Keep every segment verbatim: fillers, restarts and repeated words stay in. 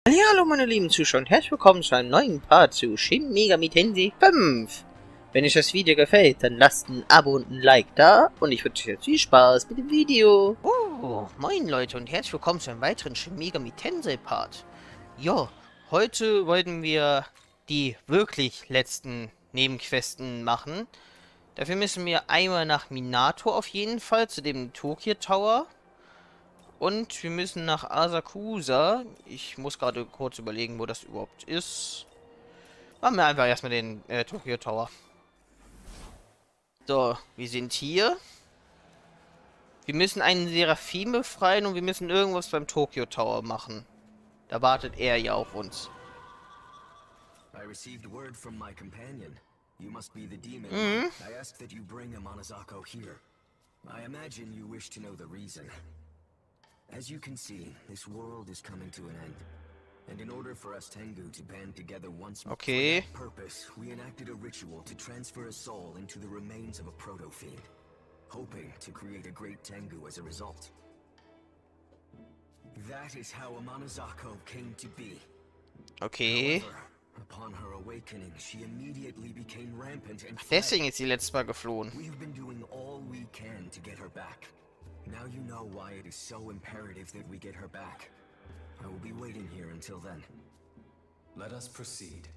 Hallo meine lieben Zuschauer und herzlich willkommen zu einem neuen Part zu Shin Megami Tensei fünf. Wenn euch das Video gefällt, dann lasst ein Abo und ein Like da und ich wünsche euch jetzt viel Spaß mit dem Video. Oh, moin Leute und herzlich willkommen zu einem weiteren Shin Megami Tensei Part. Jo, heute wollten wir die wirklich letzten Nebenquesten machen. Dafür müssen wir einmal nach Minato auf jeden Fall, zu dem Tokyo Tower. Und wir müssen nach Asakusa. Ich muss gerade kurz überlegen, wo das überhaupt ist. Machen wir einfach erstmal den äh, Tokyo Tower. So, wir sind hier. Wir müssen einen Seraphim befreien und wir müssen irgendwas beim Tokyo Tower machen. Da wartet er ja auf uns. I received word from my companion. You must be the demon. Mhm. I asked that you bring Amanazako here. I imagine you wish to know the reason. As you can see, this world is coming to an end. And in order for us Tengu to band together once more Okay. for that purpose, we enacted a ritual to transfer a soul into the remains of a proto-fiend, hoping to create a great Tengu as a result. That is how Amanazako came to be. Okay. However, upon her awakening, she immediately became rampant and fled. Deswegen ist sie letztes Mal geflohen. We've been doing all we can to get her back. Now you know why it is so imperative that we get her back. I will be waiting here until then. Let us proceed.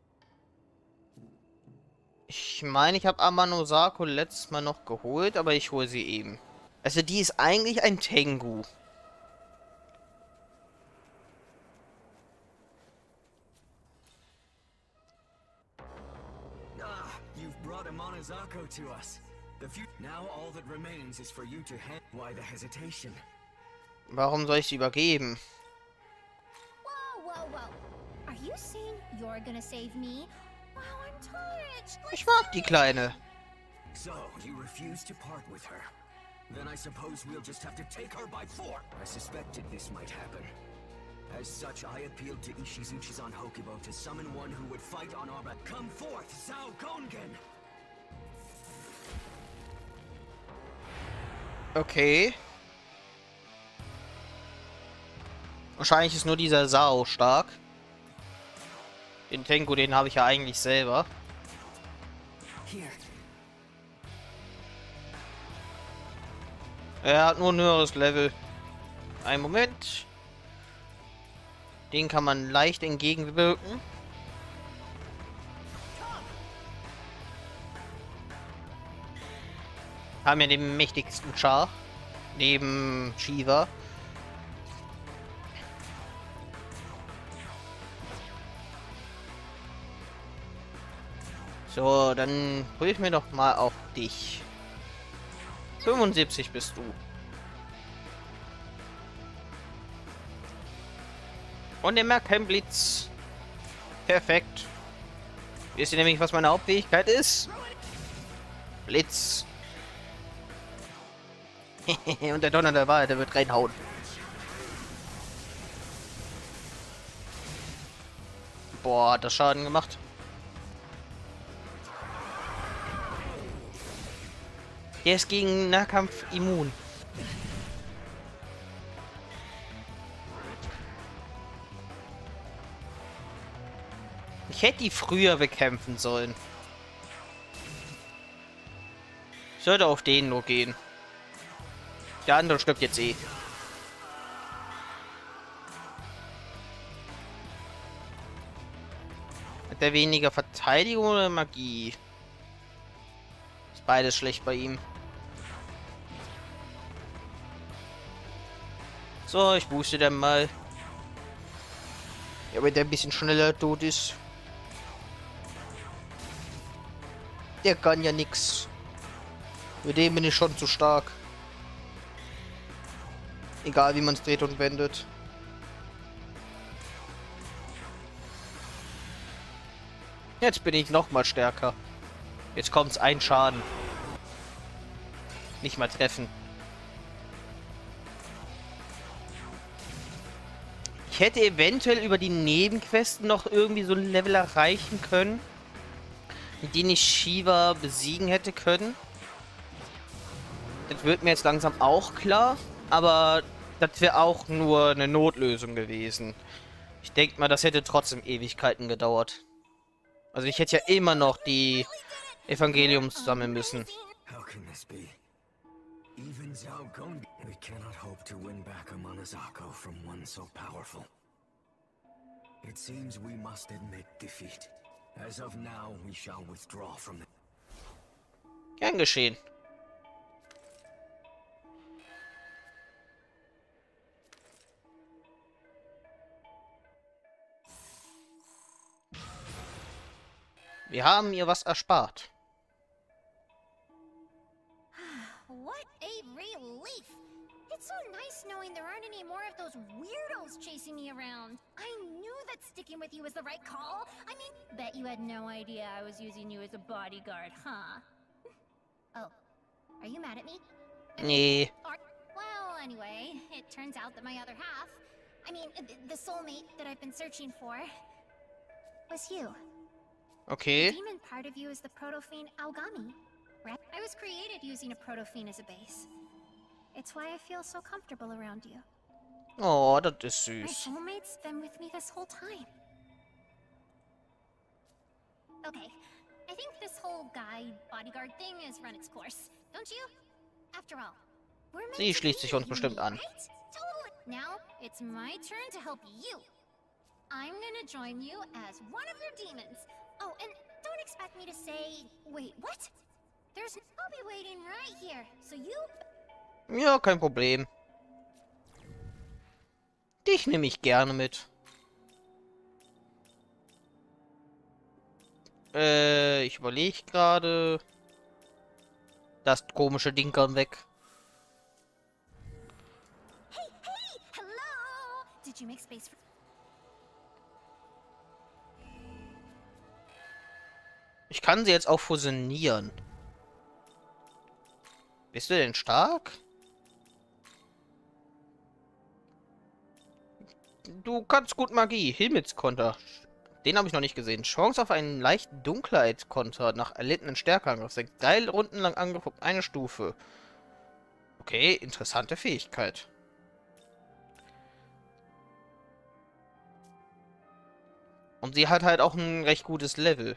Ich meine, ich habe Amanozako letztes Mal noch geholt, aber ich hole sie eben. Also die ist eigentlich ein Tengu. Ah, you've brought Amanazako to us. The few now all that remains is for you to hand. Why the hesitation? Warum soll ich sie übergeben? Whoa, whoa, whoa. Are you saying you're gonna save me? Wow, I'm touched. Ich mag die Kleine. So, you refuse to part with her. Then I suppose we'll just have to take her by force. I suspected this might happen. As such, I appealed to Ishizuchi's on Hokubo to summon one who would fight on our back. Come forth, Sao Kongen! Okay. Wahrscheinlich ist nur dieser Sao stark. Den Tengu, den habe ich ja eigentlich selber. Here. Er hat nur ein höheres Level. Einen Moment. Den kann man leicht entgegenwirken. Haben ja den mächtigsten Char. Neben Shiva. So, dann prüf mir doch mal auf dich. fünfundsiebzig bist du. Und er merkt keinen Blitz. Perfekt. Wisst ihr nämlich, was meine Hauptfähigkeit ist? Blitz. Und der Donner der Wahl, der wird reinhauen. Boah, hat das Schaden gemacht. Der ist gegen Nahkampf immun. Ich hätte die früher bekämpfen sollen. Ich sollte auf den nur gehen. Der andere stirbt jetzt eh. Hat der weniger Verteidigung oder Magie? Ist beides schlecht bei ihm. So, ich booste dann mal. Ja, wenn der ein bisschen schneller tot ist. Der kann ja nix. Mit dem bin ich schon zu stark. Egal wie man es dreht und wendet. Jetzt bin ich noch mal stärker. Jetzt kommt's ein Schaden. Nicht mal treffen. Ich hätte eventuell über die Nebenquesten noch irgendwie so ein Level erreichen können, mit dem ich Shiva besiegen hätte können. Das wird mir jetzt langsam auch klar, aber das wäre auch nur eine Notlösung gewesen. Ich denke mal, das hätte trotzdem Ewigkeiten gedauert. Also ich hätte ja immer noch die Evangeliums sammeln müssen. How can this be? Even Zhao Gong, we cannot hope to win back Amanazako from one so powerful. It seems we must admit defeat. As of now, we shall withdraw from the... Gern geschehen. Wir haben ihr was erspart. What a relief! It's so nice knowing there aren't any more of those weirdos chasing me around. I knew that sticking with you was the right call. I mean, bet you had no idea I was using you as a bodyguard, huh? Oh, are you mad at me? Nee. Or, well, anyway, it turns out that my other half, I mean, th the soulmate that I've been searching for, was you. Okay. The demon part of you is the proto-fiend Aogami, right? I was created using a proto-fiend as a base. It's why I feel so comfortable around you. Oh, das ist My süß. soulmate's been with me this whole time. Okay, I think this whole guy bodyguard thing has run its course, don't you? After all, we're meant Sie to schließt sich be, uns you bestimmt mean, an. right? Totally. Now it's my turn to help you. I'm gonna join you as one of your demons. Oh, and don't expect me to say, wait, what? There's, I'll be waiting right here. So you Ja, kein Problem. Dich nehme ich gerne mit. Äh, ich überlege gerade. Das komische Ding kann weg. Hey, hey, hello! Did you make space for... Ich kann sie jetzt auch fusionieren. Bist du denn stark? Du kannst gut Magie. Himmelskonter. Den habe ich noch nicht gesehen. Chance auf einen leichten Dunkelheit-Konter nach erlittenen Stärkeangriff. Senkt drei Runden lang Angriff um eine Stufe. Okay, interessante Fähigkeit. Und sie hat halt auch ein recht gutes Level.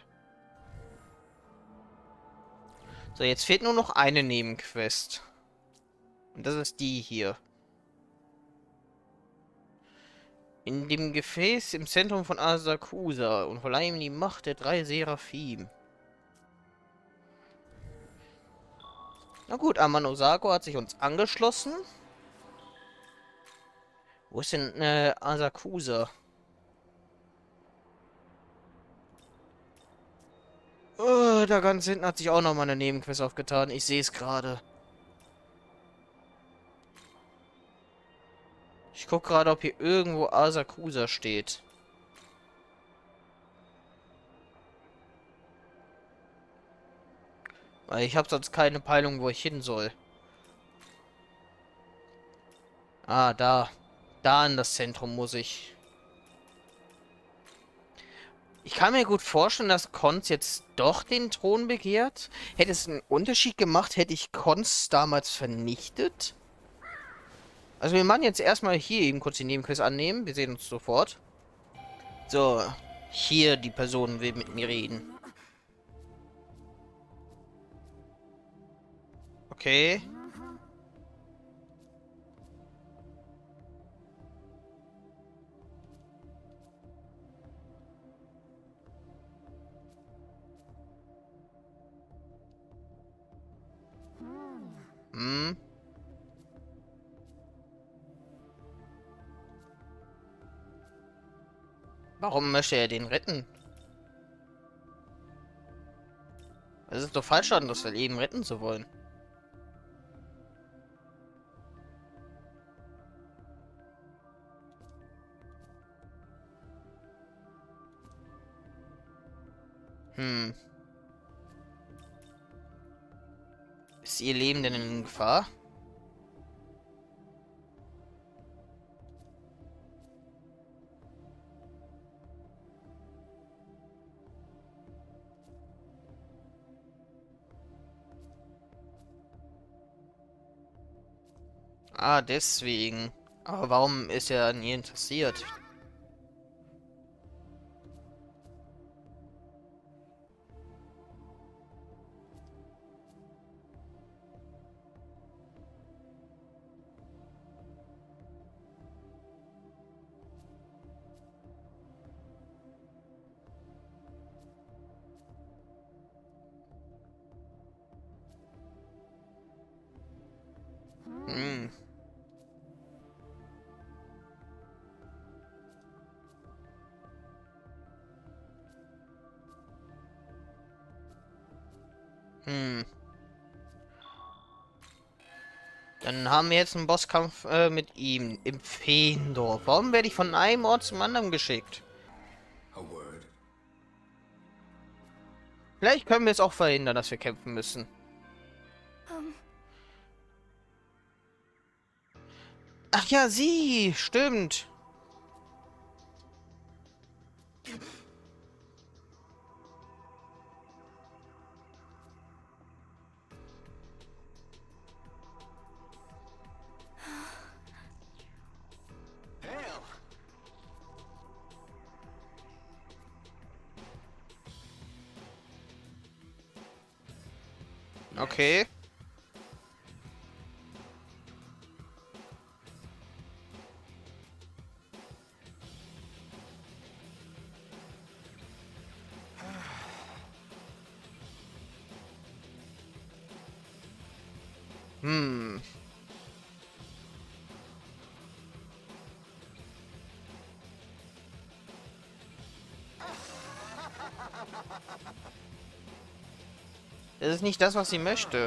So, jetzt fehlt nur noch eine Nebenquest. Und das ist die hier. In dem Gefäß im Zentrum von Asakusa und verleihe ihm die Macht der drei Seraphim. Na gut, Amanosako hat sich uns angeschlossen. Wo ist denn äh, Asakusa? Oh, da ganz hinten hat sich auch noch mal eine Nebenquest aufgetan. Ich sehe es gerade. Ich gucke gerade, ob hier irgendwo Asakusa steht. Weil ich habe sonst keine Peilung, wo ich hin soll. Ah, da. Da in das Zentrum muss ich. Ich kann mir gut vorstellen, dass Konz jetzt doch den Thron begehrt. Hätte es einen Unterschied gemacht, hätte ich Konz damals vernichtet? Also wir machen jetzt erstmal hier eben kurz die Nebenquest annehmen. Wir sehen uns sofort. So, hier die Person will mit mir reden. Okay. Hm. Warum möchte er den retten? Es ist doch falsch, das Leben retten zu wollen. Hm. Ist ihr Leben denn in Gefahr? Ah, deswegen. Aber warum ist er an ihr interessiert? Hm. Dann haben wir jetzt einen Bosskampf äh, mit ihm im Feendorf. Warum werde ich von einem Ort zum anderen geschickt? Vielleicht können wir es auch verhindern, dass wir kämpfen müssen. Um. Ach ja, sie! Stimmt! Okay. Hm. Das ist nicht das, was sie möchte.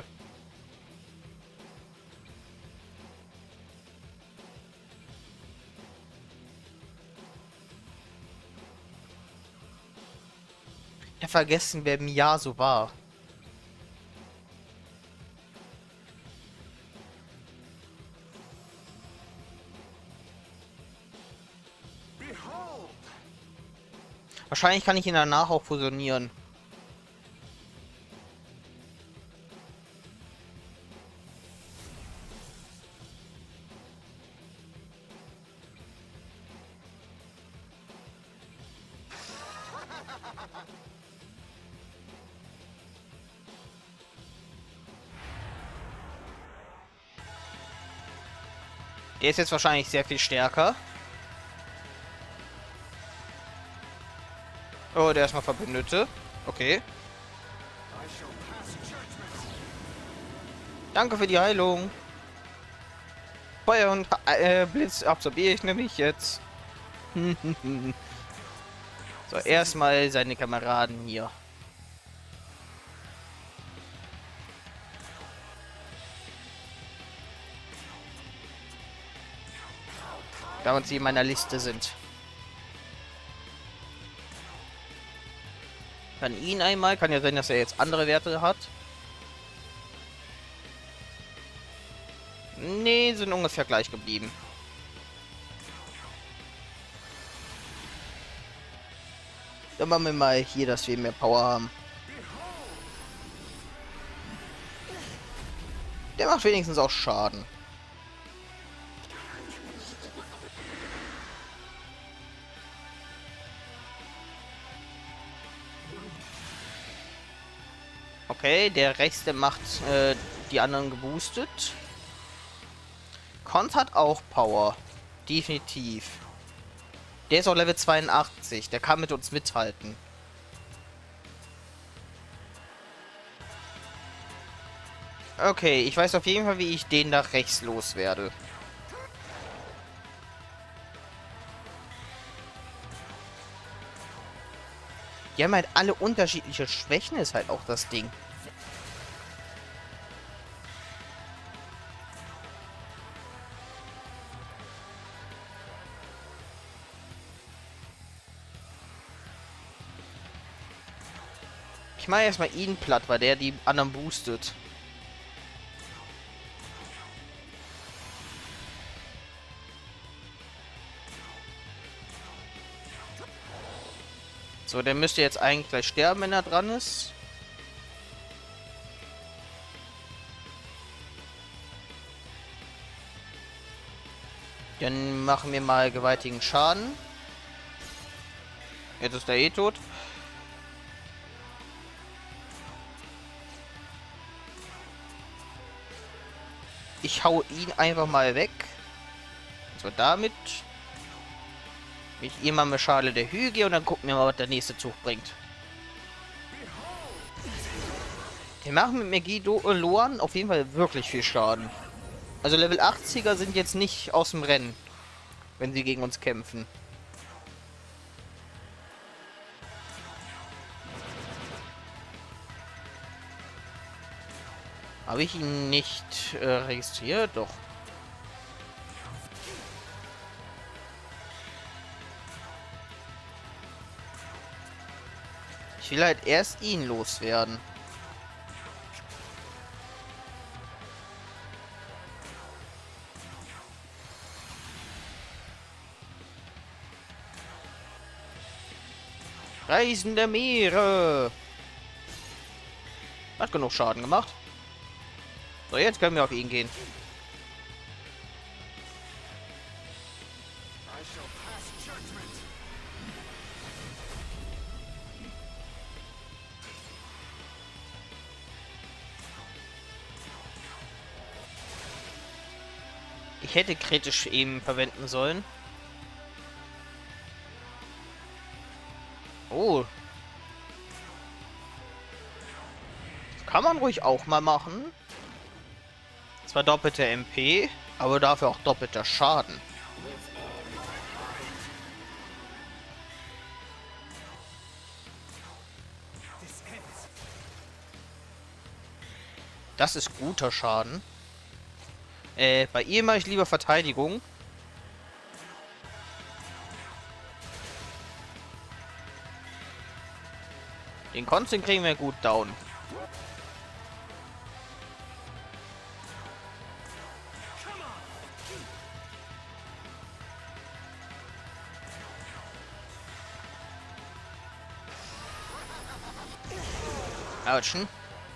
Ich hab vergessen, wer Miyazu war. Wahrscheinlich kann ich ihn danach auch fusionieren. Der ist jetzt wahrscheinlich sehr viel stärker. Oh, der ist mal Verbündete. Okay. Danke für die Heilung. Feuer und äh, Blitz absorbiere ich nämlich jetzt. So, erstmal seine Kameraden hier. Damit sie in meiner Liste sind. Dann ihn einmal. Kann ja sein, dass er jetzt andere Werte hat. Nee, sind ungefähr gleich geblieben. Dann machen wir mal hier, dass wir mehr Power haben. Der macht wenigstens auch Schaden. Okay, der rechte macht äh, die anderen geboostet. Kont hat auch Power. Definitiv. Der ist auch Level zweiundachtzig. Der kann mit uns mithalten. Okay, ich weiß auf jeden Fall, wie ich den da rechts loswerde. Die haben halt alle unterschiedliche Schwächen, ist halt auch das Ding. Ich mache erstmal ihn platt, weil der die anderen boostet. So, der müsste jetzt eigentlich gleich sterben, wenn er dran ist. Dann machen wir mal gewaltigen Schaden. Jetzt ist er eh tot. Ich hau ihn einfach mal weg. So, damit. Ich ihr mal eine Schale der Hüge und dann gucken wir mal, was der nächste Zug bringt. Die machen mit Megiddo und Loan auf jeden Fall wirklich viel Schaden. Also Level achtziger sind jetzt nicht aus dem Rennen, wenn sie gegen uns kämpfen. Habe ich ihn nicht äh, registriert? Doch. Ich will halt erst ihn loswerden. Reisen der Meere. Hat genug Schaden gemacht. So, jetzt können wir auf ihn gehen. Ich hätte kritisch eben verwenden sollen. Oh. Kann man ruhig auch mal machen. Zwar doppelte M P, aber dafür auch doppelter Schaden. Das ist guter Schaden. Äh, bei ihr mache ich lieber Verteidigung. Den Constant kriegen wir gut down. Autschen.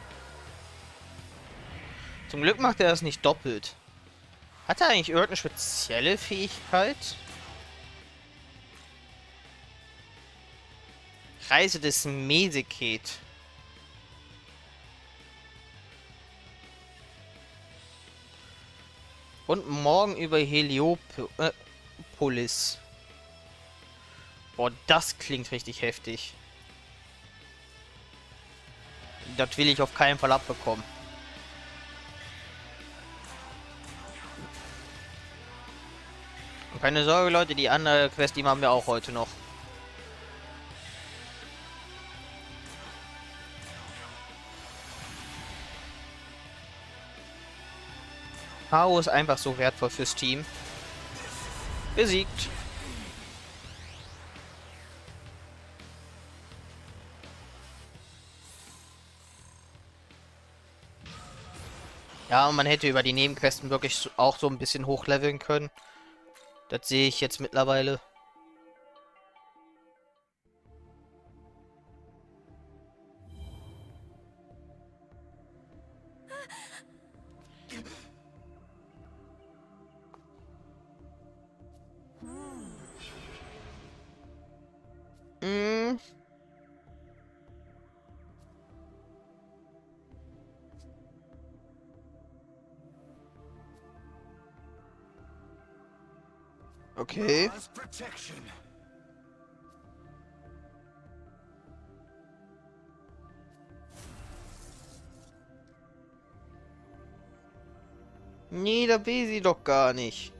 Zum Glück macht er das nicht doppelt. Hat er eigentlich irgendeine spezielle Fähigkeit? Reise des Meseket. Und morgen über Heliopolis. Boah, das klingt richtig heftig. Das will ich auf keinen Fall abbekommen. Und keine Sorge, Leute, die andere Quest, die machen wir auch heute noch. Hao ist einfach so wertvoll fürs Team. Besiegt. Ja, und man hätte über die Nebenquesten wirklich auch so ein bisschen hochleveln können. Das sehe ich jetzt mittlerweile. Hm. Okay. Nee, da will sie doch gar nicht.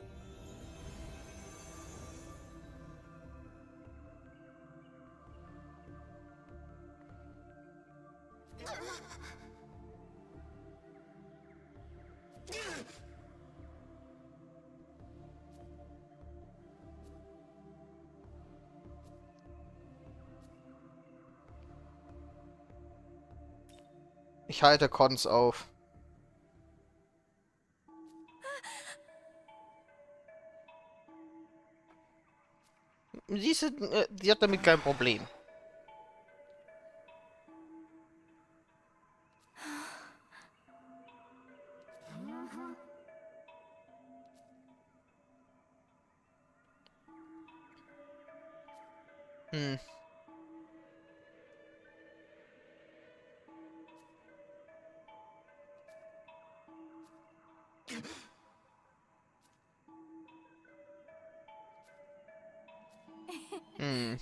Ich halte Cons auf. Sie, ist, äh, sie hat damit kein Problem. Hm. Hm.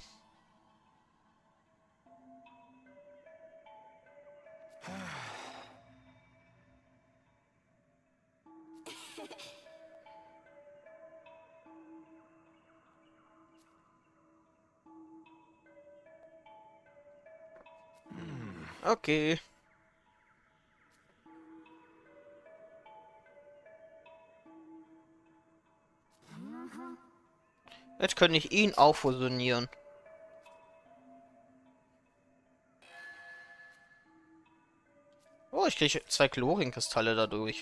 Okay. Jetzt könnte ich ihn auch fusionieren. Oh, ich kriege zwei Chlorinkristalle dadurch.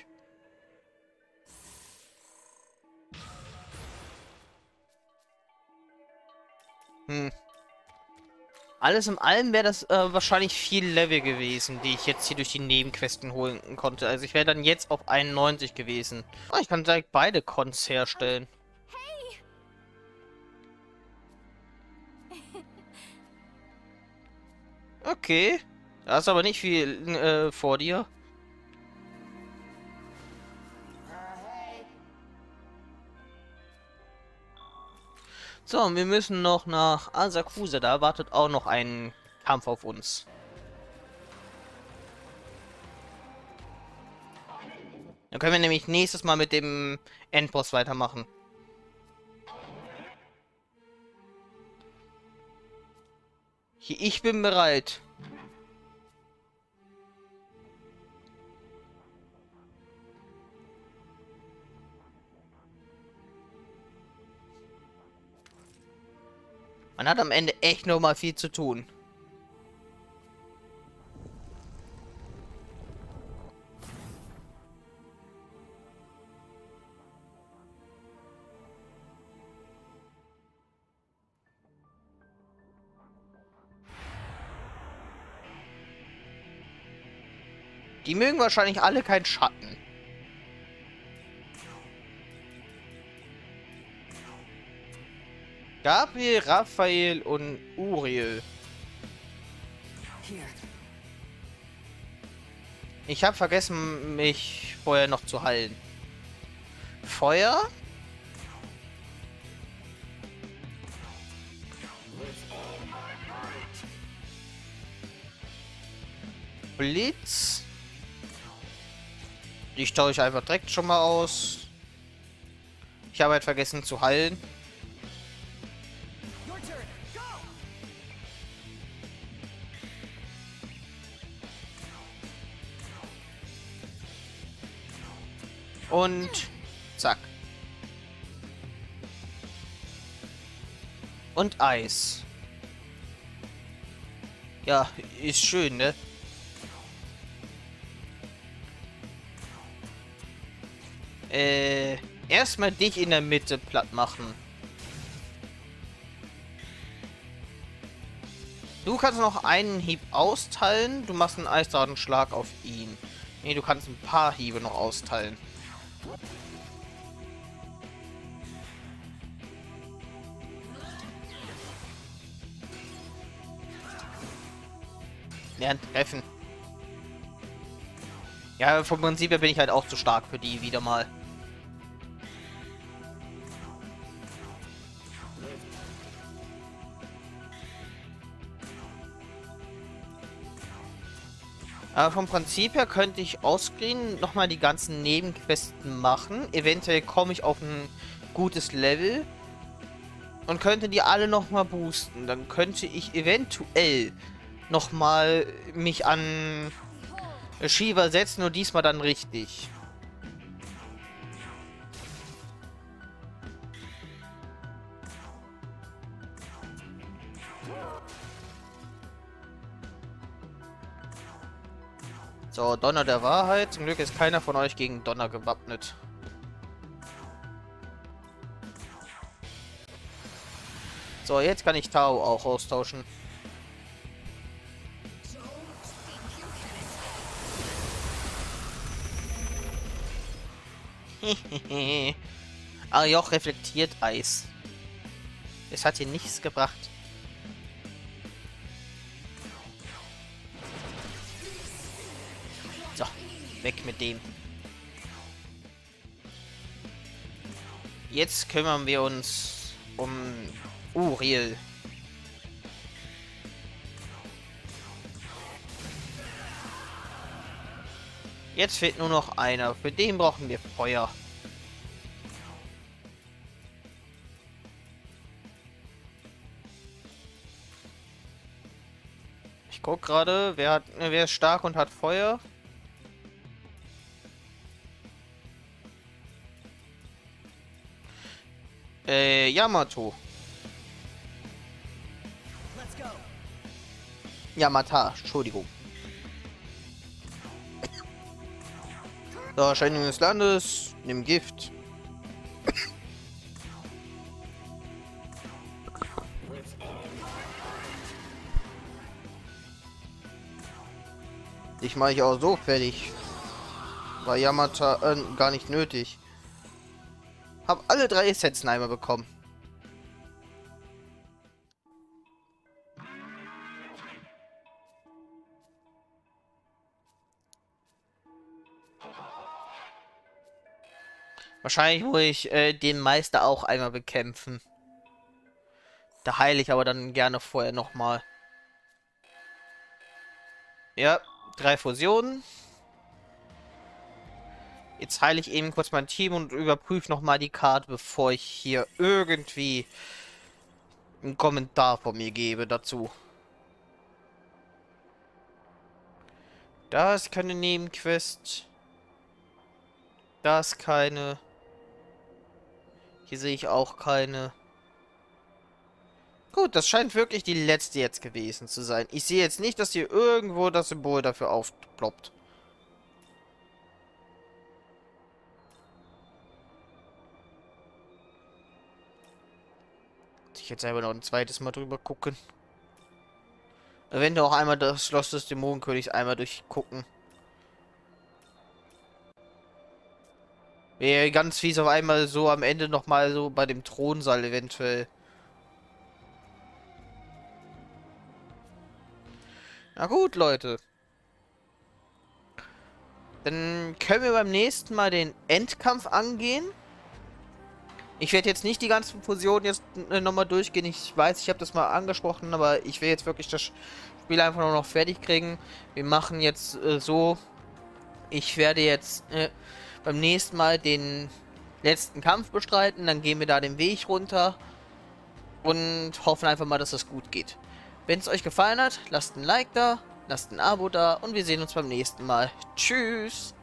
Hm. Alles in allem wäre das äh, wahrscheinlich viel Level gewesen, die ich jetzt hier durch die Nebenquesten holen konnte. Also ich wäre dann jetzt auf einundneunzig gewesen. Oh, ich kann direkt beide Cons herstellen. Hey! Okay. Da ist aber nicht viel äh, vor dir. So, und wir müssen noch nach Asakusa. Da wartet auch noch ein Kampf auf uns. Dann können wir nämlich nächstes Mal mit dem Endboss weitermachen. Ich bin bereit. Man hat am Ende echt noch mal viel zu tun. Die mögen wahrscheinlich alle keinen Schatten. Gabriel, Raphael und Uriel. Ich habe vergessen, mich vorher noch zu heilen. Feuer? Blitz? Die staue ich einfach direkt schon mal aus. Ich habe halt vergessen zu heilen. Und zack. Und Eis. Ja, ist schön, ne? Äh, erstmal dich in der Mitte platt machen. Du kannst noch einen Hieb austeilen. Du machst einen Eisdradenschlag auf ihn. Nee, du kannst ein paar Hiebe noch austeilen. Lernen treffen. Ja, vom Prinzip her bin ich halt auch zu stark für die wieder mal. Aber vom Prinzip her könnte ich ausscreenen, nochmal die ganzen Nebenquesten machen. Eventuell komme ich auf ein gutes Level und könnte die alle nochmal boosten. Dann könnte ich eventuell nochmal mich an Shiva setzen, nur diesmal dann richtig. So, Donner der Wahrheit. Zum Glück ist keiner von euch gegen Donner gewappnet. So, jetzt kann ich Tao auch austauschen. Arioch reflektiert Eis. Es hat hier nichts gebracht. So, weg mit dem. Jetzt kümmern wir uns um Uriel. Jetzt fehlt nur noch einer. Für den brauchen wir Feuer. Ich guck gerade, wer hat, wer ist stark und hat Feuer? Äh, Yamato. Yamata, Entschuldigung. So, Erscheinung des Landes, nimm Gift. Ich mache ich auch so fertig. War Yamata äh, gar nicht nötig. Hab alle drei Sets einmal bekommen. Wahrscheinlich muss ich äh, den Meister auch einmal bekämpfen. Da heile ich aber dann gerne vorher nochmal. Ja, drei Fusionen. Jetzt heile ich eben kurz mein Team und überprüfe nochmal die Karte, bevor ich hier irgendwie einen Kommentar von mir gebe dazu. Da ist keine Nebenquest. Da ist keine. Hier sehe ich auch keine. Gut, das scheint wirklich die letzte jetzt gewesen zu sein. Ich sehe jetzt nicht, dass hier irgendwo das Symbol dafür aufploppt. Muss ich jetzt selber noch ein zweites Mal drüber gucken. Eventuell auch einmal das Schloss des Dämonenkönigs einmal durchgucken. Wäre ganz fies auf einmal so am Ende nochmal so bei dem Thronsaal eventuell. Na gut, Leute. Dann können wir beim nächsten Mal den Endkampf angehen. Ich werde jetzt nicht die ganzen Fusionen jetzt äh, nochmal durchgehen. Ich weiß, ich habe das mal angesprochen, aber ich will jetzt wirklich das Spiel einfach nur noch fertig kriegen. Wir machen jetzt äh, so. Ich werde jetzt äh, beim nächsten Mal den letzten Kampf bestreiten. Dann gehen wir da den Weg runter. Und hoffen einfach mal, dass das gut geht. Wenn es euch gefallen hat, lasst ein Like da, lasst ein Abo da und wir sehen uns beim nächsten Mal. Tschüss!